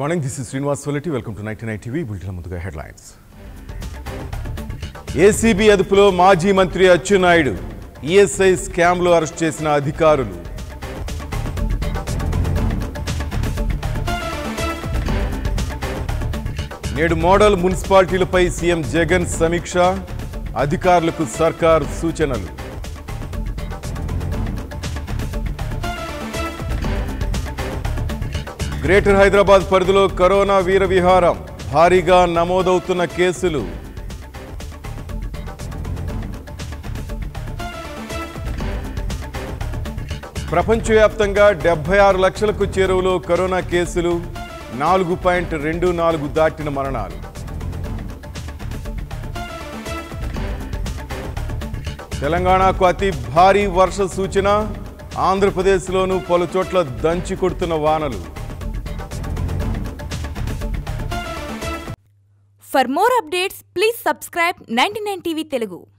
Morning this is Srinivas Solati welcome to 99 TV bulletin ముందుగా headlines. ACB అదుపులో మాజీ మంత్రి అచ్చెన్నాయుడు, ఈఎస్ఐ స్కామ్లో అరెస్ట్ చేసిన అధికారులు. నేడు మోడల్ మున్సిపాలిటీలపై సీఎం జగన్ సమీక్ష, అధికారులకు సర్కార్ సూచనలు. గ్రేటర్ హైదరాబాద్ పరిధిలో కరోనా వీరవిహారం, భారీగా నమోదవుతున్న కేసులు. ప్రపంచవ్యాప్తంగా 76 లక్షలకు చేరువలో కరోనా కేసులు, 4.24 దాటిన మరణాలు. తెలంగాణకు అతి భారీ వర్ష సూచన, ఆంధ్రప్రదేశ్లోనూ పలు చోట్ల దంచి కొడుతున్న వానలు. For more updates, please subscribe 99 TV Telugu.